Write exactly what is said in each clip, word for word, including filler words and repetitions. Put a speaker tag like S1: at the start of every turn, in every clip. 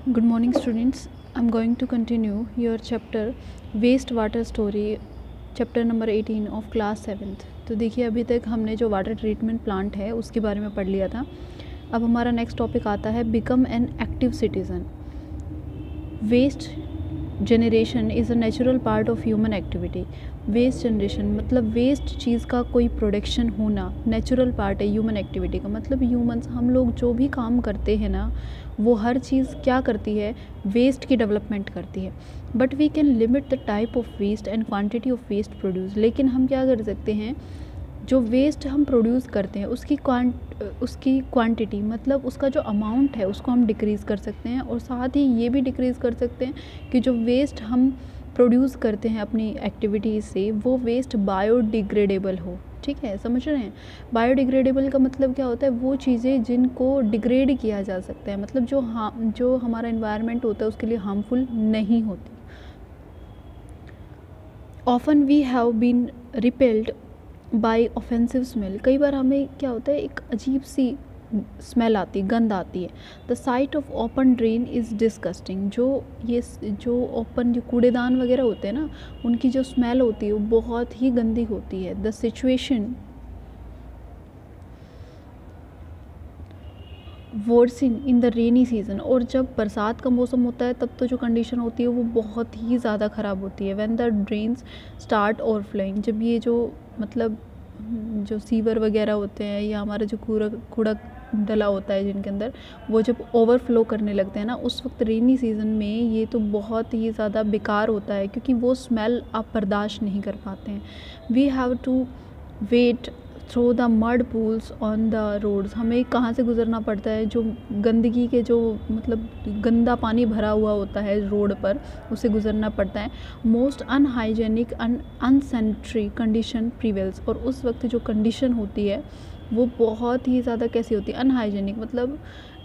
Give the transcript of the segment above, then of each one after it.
S1: Good morning, students. I'm going to continue your chapter wastewater story, chapter number eighteen of class seventh. तो देखिए, अभी तक हमने जो वाटर ट्रीटमेंट प्लांट है उसके बारे में पढ़ लिया था. अब हमारा नेक्स्ट टॉपिक आता है become an active citizen. Waste generation is a natural part of human activity. Waste generation मतलब वेस्ट चीज़ का कोई प्रोडक्शन होना नेचुरल पार्ट है ह्यूमन एक्टिविटी का. मतलब ह्यूमंस हम लोग जो भी काम करते हैं ना, वो हर चीज़ क्या करती है, वेस्ट की डेवलपमेंट करती है. But we can limit the type of waste and quantity of waste produce. लेकिन हम क्या कर सकते हैं, जो वेस्ट हम प्रोड्यूस करते हैं उसकी क्वांट उसकी क्वांटिटी मतलब उसका जो अमाउंट है उसको हम डिक्रीज़ कर सकते हैं. और साथ ही ये भी डिक्रीज़ कर सकते हैं कि जो वेस्ट हम प्रोड्यूस करते हैं अपनी एक्टिविटीज़ से, वो वेस्ट बायोडिग्रेडेबल हो. ठीक है, समझ रहे हैं. बायोडिग्रेडेबल का मतलब क्या होता है, वो चीज़ें जिनको डिग्रेड किया जा सकता है, मतलब जो हाँ जो हमारा इन्वायरमेंट होता है उसके लिए हार्मफुल नहीं होती. Often we have been repelled by offensive smell. कई बार हमें क्या होता है, एक अजीब सी स्मेल आती है, गंध आती है. The sight of open drain is disgusting. जो ये जो ओपन जो कूड़ेदान वगैरह होते हैं ना, उनकी जो स्मेल होती है वो बहुत ही गंदी होती है. The situation worsen in the rainy season. और जब बरसात का मौसम होता है तब तो जो कंडीशन होती है वो बहुत ही ज़्यादा ख़राब होती है. When the drains start overflowing. जब ये जो मतलब जो सीवर वगैरह होते हैं या हमारा जो कूड़ा कूड़ा डला होता है जिनके अंदर, वो जब ओवरफ्लो करने लगते हैं ना, उस वक्त रेनी सीज़न में ये तो बहुत ही ज़्यादा बेकार होता है, क्योंकि वो स्मेल आप बर्दाश्त नहीं कर पाते हैं. We have to wade through the mud pools on the roads. हमें कहाँ से गुजरना पड़ता है, जो गंदगी के जो मतलब गंदा पानी भरा हुआ होता है रोड पर, उसे गुजरना पड़ता है. Most unhygienic un unsanitary condition prevails. और उस वक्त जो कंडीशन होती है वो बहुत ही ज़्यादा कैसी होती है, अनहाइजेनिक. मतलब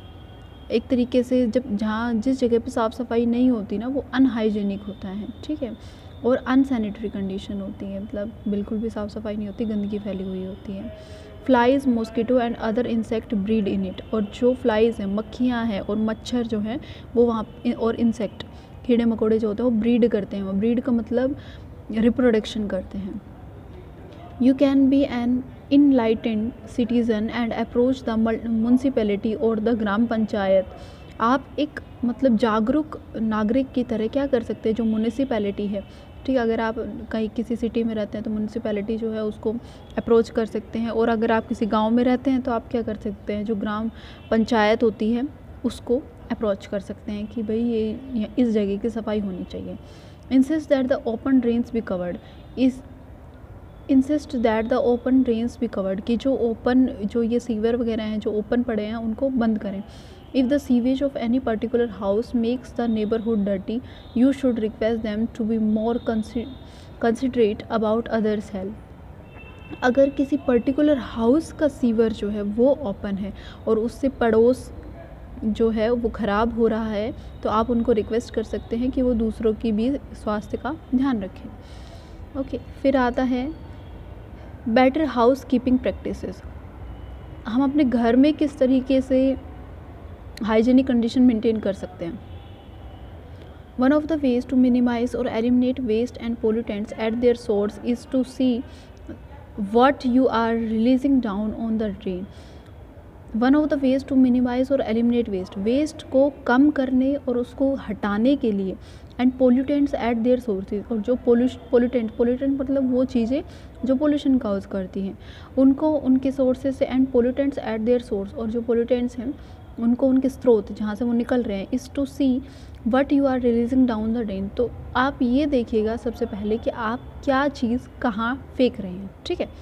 S1: एक तरीके से जब जहाँ जिस जगह पे साफ़ सफाई नहीं होती ना, वो अनहाइजेनिक होता है. ठीक है. और अनसैनिटरी कंडीशन होती है, मतलब बिल्कुल भी साफ़ सफाई नहीं होती, गंदगी फैली हुई होती है. Flies mosquito and other insect breed in it. और जो फ्लाइज हैं, मक्खियाँ हैं और मच्छर जो हैं वो वहाँ, और इंसेक्ट कीड़े मकोड़े जो होते हैं वो ब्रीड करते हैं. वो ब्रीड का मतलब रिप्रोडक्शन करते हैं. You can be an enlightened citizen and approach the municipality और द ग्राम पंचायत. आप एक मतलब जागरूक नागरिक की तरह क्या कर सकते हैं, जो म्यूनसिपैलिटी है. ठीक है, अगर आप कहीं किसी सिटी में रहते हैं तो म्यूनसिपैलिटी जो है उसको अप्रोच कर सकते हैं. और अगर आप किसी गांव में रहते हैं तो आप क्या कर सकते हैं, जो ग्राम पंचायत होती है उसको अप्रोच कर सकते हैं कि भाई ये इस जगह की सफाई होनी चाहिए. Insist that the open drains be covered. इस insist that the open drains be covered, कि जो ओपन जो ये सीवर वगैरह हैं जो ओपन पड़े हैं उनको बंद करें. If the sewage of any particular house makes the neighbourhood dirty, you should request them to be more considerate about others health. अगर किसी पर्टिकुलर हाउस का सीवर जो है वो ओपन है और उससे पड़ोस जो है वो ख़राब हो रहा है, तो आप उनको रिक्वेस्ट कर सकते हैं कि वो दूसरों की भी स्वास्थ्य का ध्यान रखें. ओके okay, फिर आता है बेटर हाउस कीपिंग प्रैक्टिसेस. हम अपने घर में किस तरीके से हाइजीनिक कंडीशन मेंटेन कर सकते हैं. One of the ways to minimise और eliminate waste and pollutants at their source is to see what you are releasing down on the drain. One of the ways to minimise और eliminate waste. Waste को कम करने और उसको हटाने के लिए and pollutants at their sources. और जो पोल्यूटेंट पोल्यूटेंट मतलब वो चीज़ें जो पोल्यूशन काउज करती हैं, उनको उनके सोर्सेज से, and pollutants at their source. और जो पोल्यूटेंट्स हैं उनको उनके स्रोत जहाँ से वो निकल रहे हैं. Is to see what you are releasing down the drain. तो आप ये देखिएगा सबसे पहले कि आप क्या चीज़ कहाँ फेंक रहे हैं. ठीक है.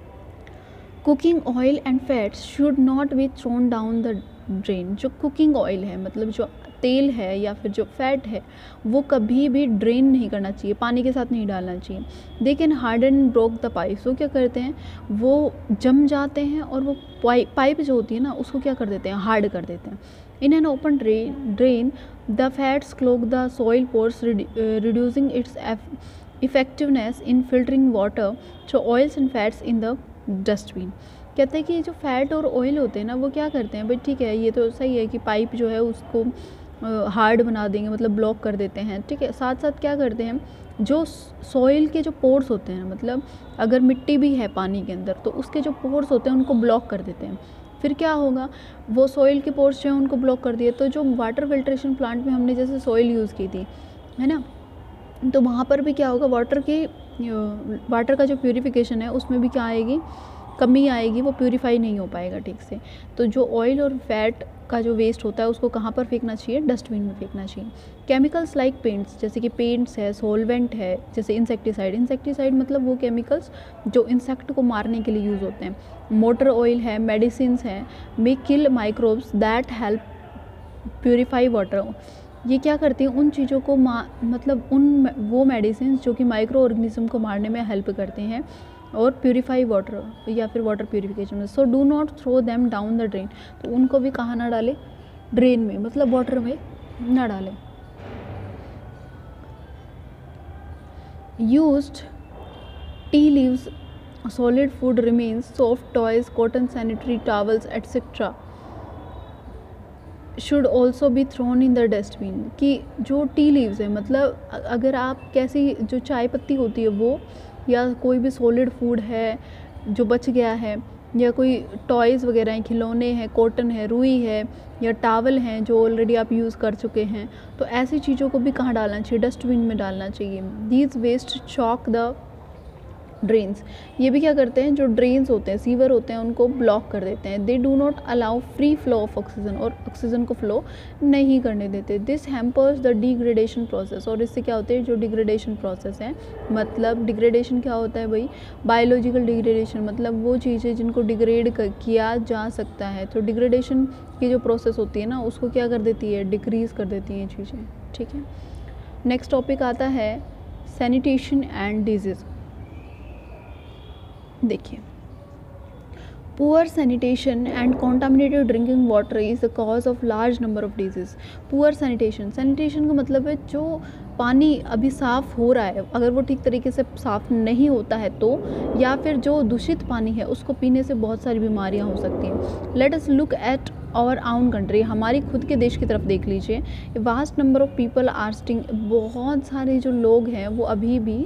S1: Cooking oil and fats should not be thrown down the drain. जो कुकिंग ऑयल है मतलब जो तेल है या फिर जो फैट है, वो कभी भी ड्रेन नहीं करना चाहिए, पानी के साथ नहीं डालना चाहिए. They can harden broke the pipes. वो क्या करते हैं, वो जम जाते हैं और वो पाइप पाइप जो होती है ना उसको क्या कर देते हैं, हार्ड कर देते हैं. In an open drain drain the fats clog the soil pores, reducing its effectiveness in filtering water. So oils and fats in the dustbin. कहते हैं कि जो फैट और ऑयल होते हैं ना, वो क्या करते हैं भाई, ठीक है ये तो सही है कि पाइप जो है उसको हार्ड बना देंगे, मतलब ब्लॉक कर देते हैं, ठीक है। साथ साथ क्या करते हैं, जो सॉइल के जो पोर्स होते हैं, मतलब अगर मिट्टी भी है पानी के अंदर तो उसके जो पोर्स होते हैं उनको ब्लॉक कर देते हैं। फिर क्या होगा, वो सॉइल के पोर्स जो हैं उनको ब्लॉक कर दिए, तो जो वाटर फिल्ट्रेशन प्लांट में हमने जैसे सॉइल यूज़ की थी, है ना, तो वहाँ पर भी क्या होगा, वाटर की वाटर का जो प्यूरिफिकेशन है उसमें भी क्या आएगी, कमी आएगी, वो प्यूरिफाई नहीं हो पाएगा ठीक से। तो जो ऑयल और फैट का जो वेस्ट होता है उसको कहाँ पर फेंकना चाहिए, डस्टबिन में फेंकना चाहिए। केमिकल्स लाइक पेंट्स, जैसे कि पेंट्स है, सोलवेंट है, जैसे इंसेक्टिसाइड, इंसेक्टिसाइड मतलब वो केमिकल्स जो इंसेक्ट को मारने के लिए यूज़ होते हैं। मोटर ऑयल है, मेडिसिन्स हैं, may kill microbes that help purify water. ये क्या करती हैं, उन चीज़ों को मा मतलब उन वो मेडिसिन जो कि माइक्रो ऑर्गेनिज्म को मारने में हेल्प करते हैं और प्यूरिफाई वाटर या फिर वाटर प्यूरिफिकेशन में। So do not throw them down the drain, तो उनको भी कहाँ ना डालें, ड्रेन में, मतलब वाटर में ना डालें। Used tea leaves, solid food remains, soft toys, cotton sanitary towels etcetera should also be thrown in the dustbin. कि जो टी लीव्स है, मतलब अगर आप कैसी जो चाय पत्ती होती है वो, या कोई भी सॉलिड फूड है जो बच गया है, या कोई टॉयज़ वगैरह हैं, खिलौने हैं, कॉटन है, रुई है, या टावल हैं जो ऑलरेडी आप यूज़ कर चुके हैं, तो ऐसी चीज़ों को भी कहाँ डालना चाहिए, डस्टबिन में डालना चाहिए। These waste choke the drains, ये भी क्या करते हैं, जो ड्रेन्स होते हैं, सीवर होते हैं, उनको ब्लॉक कर देते हैं। They do not allow free flow of oxygen, और ऑक्सीजन को फ्लो नहीं करने देते। This hampers the degradation process, और इससे क्या होते हैं, जो डिग्रेडेशन प्रोसेस है, मतलब डिग्रेडेशन क्या होता है भाई, बायोलॉजिकल डिग्रेडेशन, मतलब वो चीज़ें जिनको डिग्रेड किया जा सकता है। तो डिग्रेडेशन की जो प्रोसेस होती है ना, उसको क्या कर देती है, डिक्रीज़ कर देती हैं चीज़ें, ठीक है। नेक्स्ट टॉपिक आता है सैनिटेशन एंड डिजीज़। देखिए, poor sanitation and contaminated drinking water is the cause of large number of disease. Poor sanitation, sanitation का मतलब है जो पानी अभी साफ़ हो रहा है, अगर वो ठीक तरीके से साफ़ नहीं होता है तो, या फिर जो दूषित पानी है उसको पीने से बहुत सारी बीमारियां हो सकती हैं। Let us look at our own country, हमारी खुद के देश की तरफ देख लीजिए। Vast number of people are sting, बहुत सारे जो लोग हैं वो अभी भी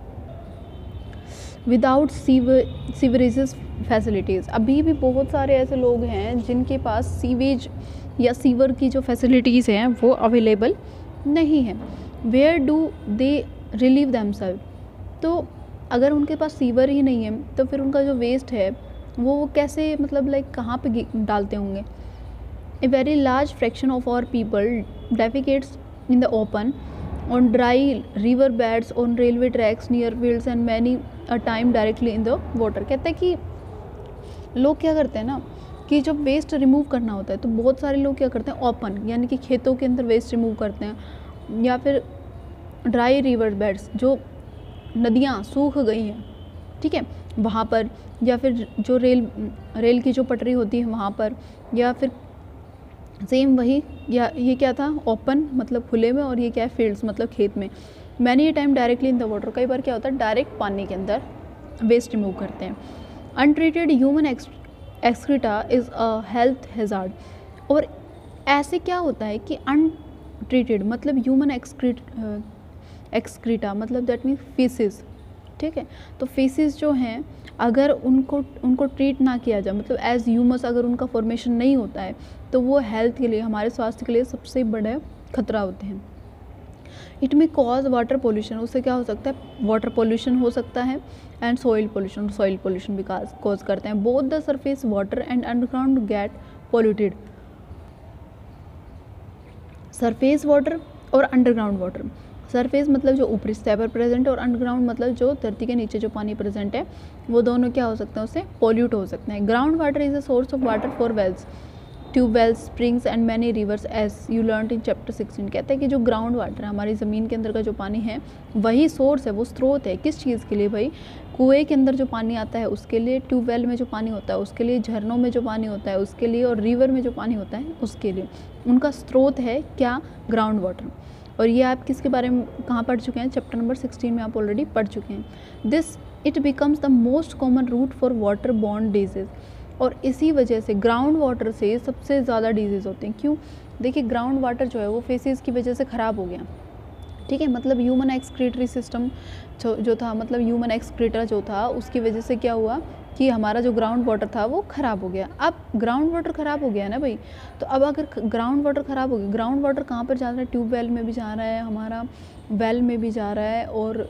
S1: विदाउट सीवर सीवरेजेस फैसिलिटीज़, अभी भी बहुत सारे ऐसे लोग हैं जिनके पास सीवेज या सीवर की जो फैसिलिटीज़ हैं वो अवेलेबल नहीं है। Where do they relieve themselves, तो अगर उनके पास सीवर ही नहीं है तो फिर उनका जो वेस्ट है वो कैसे, मतलब लाइक कहाँ पे डालते होंगे। A very large fraction of our people defecates in the open on dry river beds, on railway tracks, near fields and many a time directly in the water। कहता है कि लोग क्या करते हैं ना, कि जब वेस्ट रिमूव करना होता है तो बहुत सारे लोग क्या करते हैं, ओपन यानी कि खेतों के अंदर वेस्ट रिमूव करते हैं, या फिर ड्राई रिवर बेड्स, जो नदियाँ सूख गई हैं, ठीक है, वहाँ पर, या फिर जो रेल रेल की जो पटरी होती है वहाँ पर, या फिर सेम वही, या ये क्या था, ओपन मतलब खुले में, और ये क्या है, फील्ड्स मतलब खेत में। Many time directly in the water, कई बार क्या होता है डायरेक्ट पानी के अंदर वेस्ट रिमूव करते हैं। Untreated human excreta is a health hazard, और ऐसे क्या होता है कि अनट्रीटेड मतलब ह्यूमन एक्सक्रीट एक्सक्रीटा मतलब दैट मीन्स फीसिस, ठीक है। तो फीसिस जो हैं अगर उनको उनको ट्रीट ना किया जाए, मतलब एज ह्यूमस अगर उनका फॉर्मेशन नहीं होता है तो वो हेल्थ के लिए, हमारे स्वास्थ्य के लिए सबसे बड़ा खतरा होते हैं। इट में कॉज वाटर पोल्यूशन, उससे क्या हो सकता है, वाटर पोल्यूशन हो सकता है, and soil pollution, soil pollution भी कॉज करते हैं। Both the surface water and underground get polluted, surface water और अंडरग्राउंड वाटर। सरफेस मतलब जो ऊपरी सतह पर प्रेजेंट है, और अंडरग्राउंड मतलब जो धरती के नीचे जो पानी प्रेजेंट है, वो दोनों क्या हो सकते हैं, उससे पोल्यूट हो सकते हैं। Ground water is a source of water for wells, tubewells, springs and many rivers, as you learn in chapter sixteen. कहते हैं कि जो ग्राउंड वाटर है, हमारी ज़मीन के अंदर का जो पानी है, वही सोर्स है, वो स्रोत है। किस चीज़ के लिए भाई, कुएं के अंदर जो पानी आता है उसके लिए, ट्यूबवेल में जो पानी होता है उसके लिए, झरनों में जो पानी होता है उसके लिए, और रिवर में जो पानी होता है उसके लिए। उनका स्रोत है क्या, ग्राउंड वाटर। और ये आप किसके बारे में कहाँ पढ़ चुके हैं, चैप्टर नंबर सिक्सटीन में आप ऑलरेडी पढ़ चुके हैं। This it becomes the most common route for water borne disease, और इसी वजह से ग्राउंड वाटर से सबसे ज़्यादा डिजीज़ होते हैं। क्यों, देखिए ग्राउंड वाटर जो है वो फेसिस की वजह से ख़राब हो गया, ठीक है। मतलब ह्यूमन एक्सक्रीटरी सिस्टम जो जो था, मतलब ह्यूमन एक्सक्रीटर जो था, उसकी वजह से क्या हुआ कि हमारा जो ग्राउंड वाटर था वो ख़राब हो गया। अब ग्राउंड वाटर ख़राब हो गया ना भाई, तो अब अगर ग्राउंड वाटर ख़राब हो गया, ग्राउंड वाटर कहाँ पर जा रहा है? ट्यूबवेल में भी जा रहा है, हमारा वेल में भी जा रहा है, और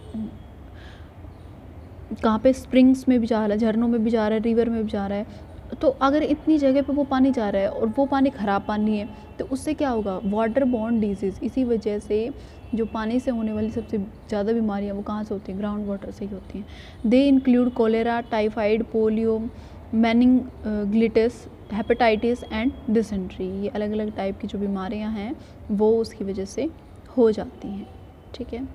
S1: कहाँ पे स्प्रिंग्स में भी जा रहा है, झरनों में भी जा रहा है, रिवर में भी जा रहा है। तो अगर इतनी जगह पे वो पानी जा रहा है और वो पानी ख़राब पानी है, तो उससे क्या होगा? Water borne disease. इसी वजह से जो पानी से होने वाली सबसे ज़्यादा बीमारियाँ वो कहाँ से होती हैं? ग्राउंड वाटर से ही होती हैं। They include cholera, typhoid, polio, meningitis, hepatitis and dysentery. ये अलग अलग टाइप की जो बीमारियाँ हैं वो उसकी वजह से हो जाती हैं, ठीक है।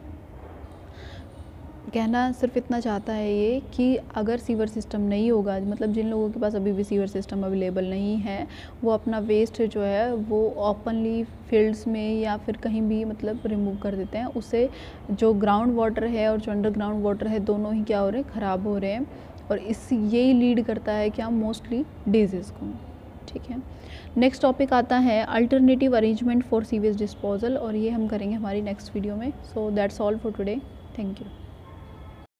S1: कहना सिर्फ इतना चाहता है ये कि अगर सीवर सिस्टम नहीं होगा, मतलब जिन लोगों के पास अभी भी सीवर सिस्टम अवेलेबल नहीं है, वो अपना वेस्ट जो है वो ओपनली फील्ड्स में या फिर कहीं भी मतलब रिमूव कर देते हैं। उससे जो ग्राउंड वाटर है और जो अंडरग्राउंड वाटर है दोनों ही क्या हो रहे हैं? ख़राब हो रहे हैं, और इस यही लीड करता है क्या? मोस्टली डिजीज़ को, ठीक है। नेक्स्ट टॉपिक आता है alternative arrangement for sewage disposal, और ये हम करेंगे हमारी नेक्स्ट वीडियो में। So that's all for today, thank you.